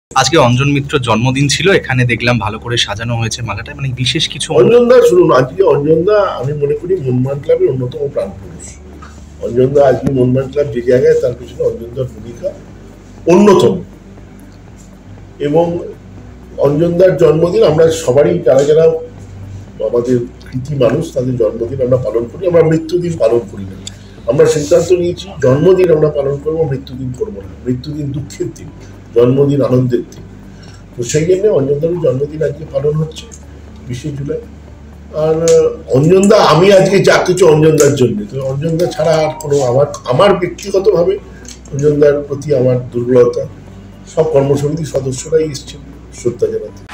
আজকে অঞ্জন মিত্রর জন্মদিন ছিল, এখানে দেখলাম ভালো করে সাজানো হয়েছে মালাটা, মানে বিশেষ কিছু। অঞ্জনদা শুনুন, আজকে অঞ্জনদা আমি মনে করি মনমান ক্লাবের অন্যতম প্রাণপুরুষ। অঞ্জনদা আজকে মনমান ক্লাব যে জায়গায়, তার পিছনে অঞ্জনদার ভূমিকা অন্যতম। এবং অঞ্জনদার জন্মদিন আমরা সবারই, যারা যারা আমাদের কৃতি মানুষ, তাদের জন্মদিন আমরা পালন করি। আমরা মৃত্যুদিন পালন করি না। আমরা সিদ্ধান্ত নিয়েছি জন্মদিন আমরা পালন করবো, মৃত্যুদিন করবো না। মৃত্যুদিন দুঃখের দিন, জন্মদিন আনন্দের দিন। তো সেই জন্য অঞ্জনদার জন্মদিন আজকে পালন হচ্ছে 20 জুলাই। আর অঞ্জনদা, আমি আজকে যা কিছু অঞ্জনদার জন্য, তো অঞ্জনদা ছাড়া আর কোনো আমার ব্যক্তিগতভাবে অঞ্জনদার প্রতি আমার দুর্বলতা। সব কর্মসমিতির সদস্যরাই এসছেন শ্রদ্ধা জানাতে।